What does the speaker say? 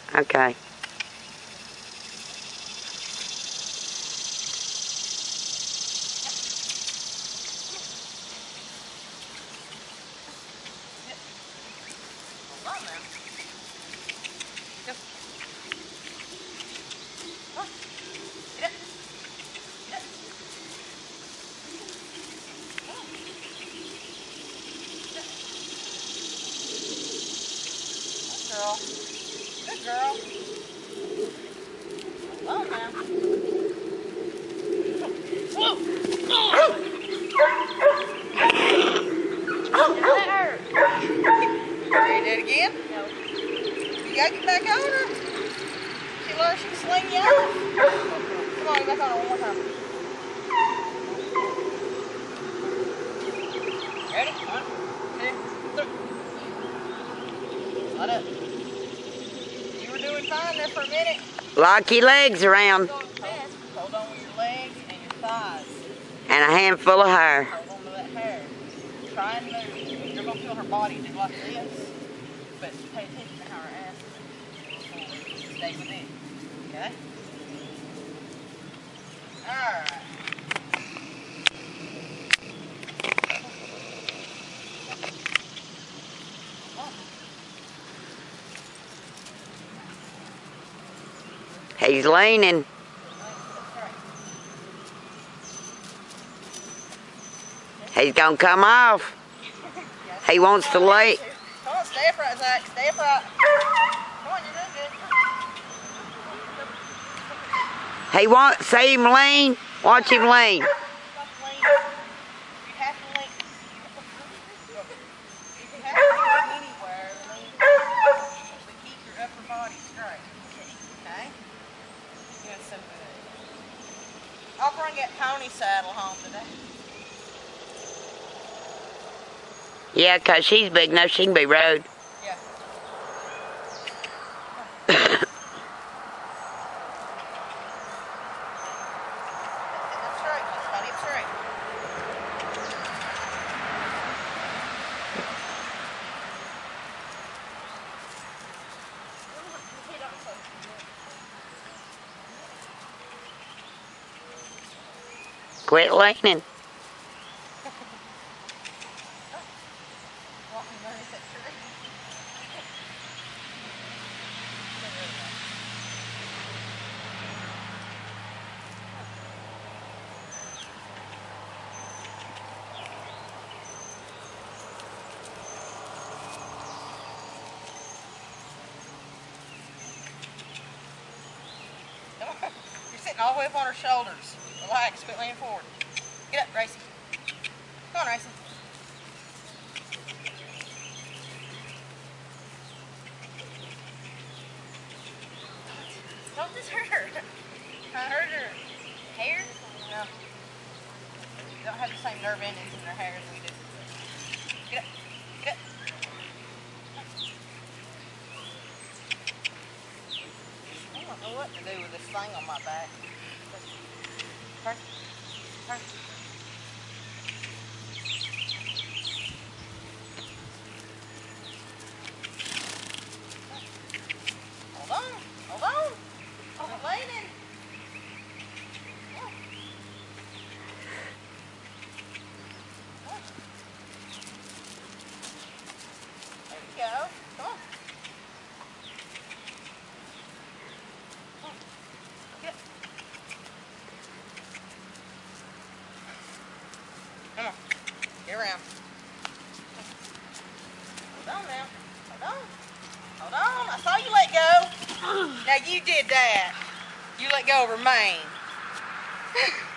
Okay. Girl. Good girl. Oh, now. Whoa! Oh! That hurt. Ready to do it again? No. You gotta get back on her. She learned she can sling you off. Come on, get back on her one more time. Ready? 1, 2, 3. Let up. You were doing fine there for a minute. Lock your legs around. Hold on with your legs and your thighs. And a handful of hair. Hold on to that hair. Try and move. You're going to feel her body do like this, but pay attention to how her ass is. Stay with it. Okay? Alright. He's leaning. He's gonna come off. He wants to lay. Come on, stay upright, Zach. Stay upright. Come on, you're doing good. He wants, see him lean? Watch him lean. You have to lean. You can have to lean anywhere. But keep your upper body straight. Okay? Doing so good. I'll bring that pony saddle home today. Yeah, 'cause she's big enough, she can be rode. Yeah. Straight, just hold it straight. Quit leaning. You're sitting all the way up on her shoulders. Relax, quit leaning forward. Get up, Racey. Come on, Racey. Don't just hurt her. Hurt her hair? No. They don't have the same nerve endings in their hair as we do. Get up. Get up. I don't know what to do with this thing on my back. Turn. Turn. Hold on. Hold on. I'm leaning. There you go. Come on. Come on. Get around. Hold on now. Hold on. Hold on. I saw you let go. Now you did that. You let go of her mane.